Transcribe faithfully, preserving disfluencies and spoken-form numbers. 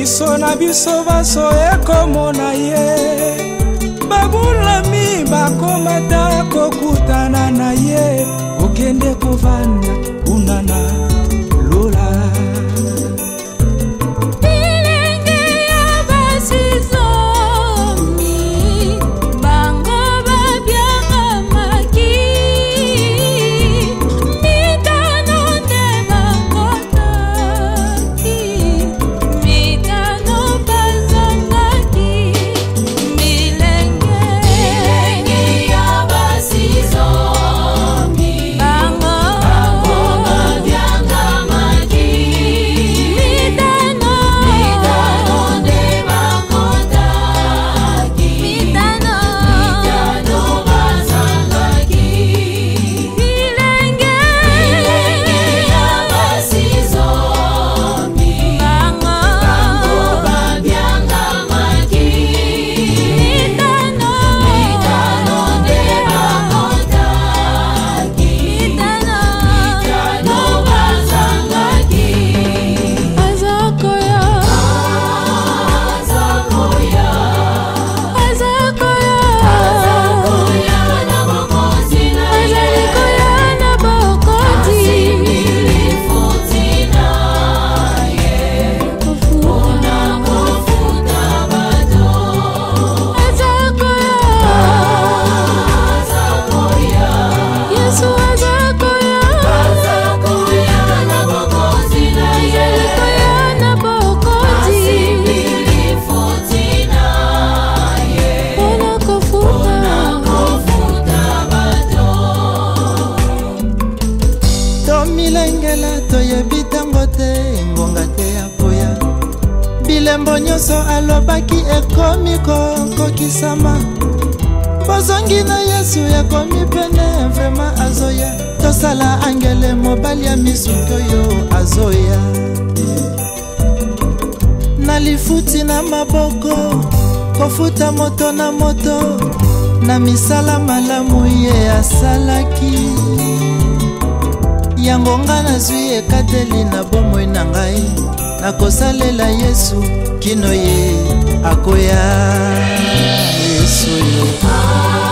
Biso na biso baso ekomona ye babulami bakomata kokutana na ye okende kovanda unana lola Bilembo nyoso alobaki ekomi kokokisama Bozongi na Yesu ekomi pene vraiment azoya Tosala angele mobali ya misuko yo azoya Nalifuti na maboko kofuta moto na moto Na misala malamu ye asalaki Yangonga na zui ekateli na bomoi na ngai Nakosalela Yesu kino ye akoya Yesu ye